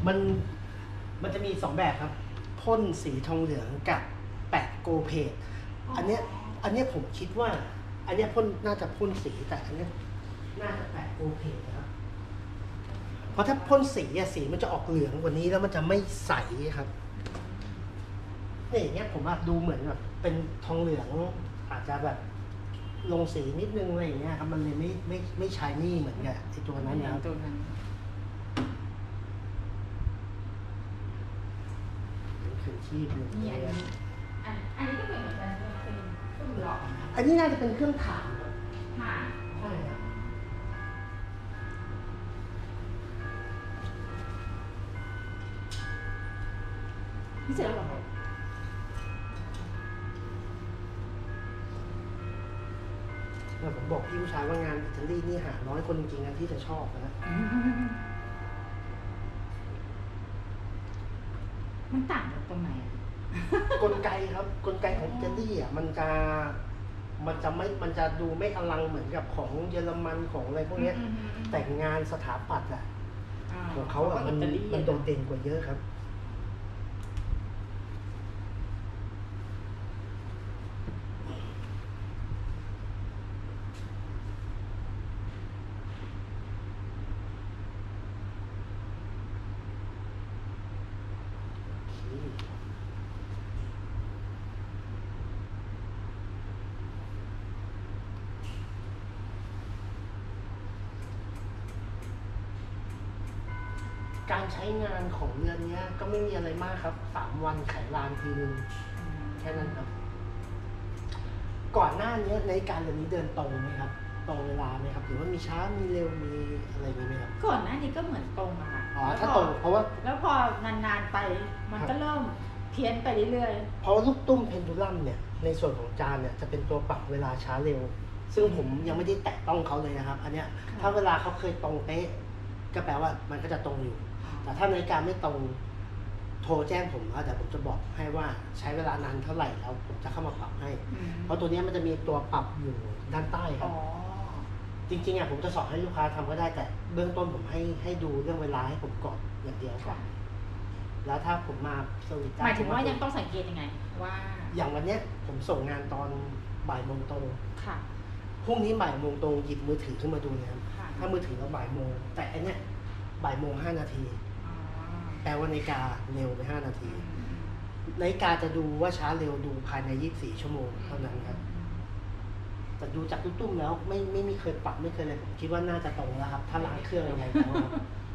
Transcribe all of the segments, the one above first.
มันมันจะมี2แบบครับพ่นสีทองเหลืองกับแปะโกเพดอันเนี้ยผมคิดว่าอันเนี้ยพ่นน่าจะพ่นสีแต่อันเนี้ยน่าจะแปะโกเพดนะครับเพราะถ้าพ่นสีสีมันจะออกเหลืองกว่านี้แล้วมันจะไม่ใสครับนี่อย่างเงี้ยผมว่าดูเหมือนแบบเป็นทองเหลืองอาจจะแบบลงสีนิดนึงอะไรอย่างเงี้ยครับมันเลยไม่ชายนี่เหมือนกับไอตัวนั้นนะครับตัวนั้นคือชีพเลยนี่อันนี้ก็เหมือนกันเป็นเครื่องหลอกอันนี้น่าจะเป็นเครื่องถ่านค่ะใช่ครับนี่เสร็จแล้วหรอผมบอกพี่ผู้ชายว่างานอิตาลีนี่หาน้อยคนจริงๆนะที่จะชอบนะมันต่างกันตรงไหนกลไกครับกลไกของอิตาลีมันจะดูไม่อลังเหมือนกับของเยอรมันของอะไรพวกนี้แต่งานสถาปัตย์ของเขามันโดดเด่นกว่าเยอะครับการใช้งานของเรือนนี้ก็ไม่มีอะไรมากครับ3 วันไขลานทีนึงแค่นั้นครับก่อนหน้านี้ในการเรือนนี้เดินตรงไหมครับตรงเวลาไหมครับหรือว่ามีช้ามีเร็วมีอะไรมีไหมครับก่อนหน้านี้ก็เหมือนตรงอะค่ะถ้าตรงเพราะว่าแล้วพอนานๆไปมันก็เริ่มเพี้ยนไปเรื่อยๆเพราะลูกตุ้มเพนดูลัมเนี่ยในส่วนของจานเนี่ยจะเป็นตัวปรับเวลาช้าเร็วซึ่งผมยังไม่ได้แตะต้องเขาเลยนะครับอันเนี้ยถ้าเวลาเขาเคยตรงเป๊ะก็แปลว่ามันก็จะตรงอยู่แต่ถ้านาฬิกาไม่ตรงโทรแจ้งผมแล้วแต่ผมจะบอกให้ว่าใช้เวลานานเท่าไหร่แล้วผมจะเข้ามาปรับให้เพราะตัวนี้มันจะมีตัวปรับอยู่ด้านใต้ครับจริงๆผมจะสอนให้ลูกค้าทำก็ได้แต่เบื้องต้นผมให้ดูเรื่องเวลาให้ผมก่อนอย่างเดียวก่อนแล้วถ้าผมมาสวิตช์หมายถึงว่ายังต้องสังเกตยังไงว่าอย่างวันนี้ผมส่งงานตอนบ่ายโมงตรงค่ะพรุ่งนี้บ่ายโมงตรงหยิบมือถือขึ้นมาดูเลยครับถ้ามือถือเราบ่ายโมงแต่อันเนี้ยบ่ายโมง5 นาทีแปลว่านาฬิกาเร็วไป5 นาทีนาฬิกาจะดูว่าช้าเร็วดูภายใน24 ชั่วโมงเท่านั้นครับแต่ดูจากตุ้มๆแล้วไม่มีเคยปรับไม่เคยอะไรผมคิดว่าน่าจะตรงแล้วครับถ้าล้างเครื่องยังไงแล้วครับ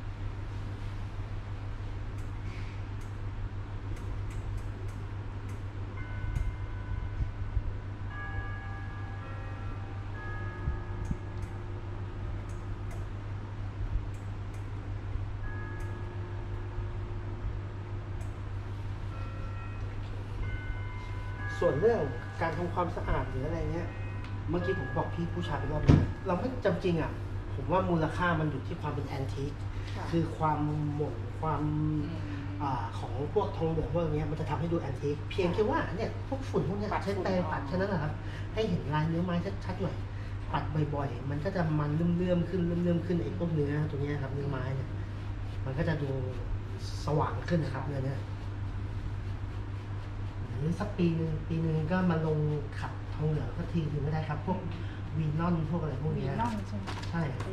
ส่วนเรื่องการทำความสะอาดหรืออะไรเนี้ยเมื่อกี้ผมบอกพี่ผู้ชายไปรอบนึงเราไม่จำจริงผมว่ามูลค่ามันอยู่ที่ความเป็นแอนทิคคือความหม่นความของพวกทองเหลืองพวกนี้มันจะทำให้ดูแอนทิคเพียงแค่ว่าเนี่ยพวกฝุ่นพวกนี้ใช้แปรงปัดแค่นั้นแหละครับให้เห็นลายเนื้อไม้ชัดๆหน่อยปัดบ่อยๆมันก็จะมันเลื่อมๆขึ้นไอ้พวกเนื้อตรงนี้ครับเนื้อไม้เนี่ยมันก็จะดูสว่างขึ้นนะครับเนื้อเนี่ยหรือสักปีนึงก็มาลงขัดทองเหลืองก็ทีนึงก็ได้ครับพวกวีนอนพวกอะไรพวกนี้ใช่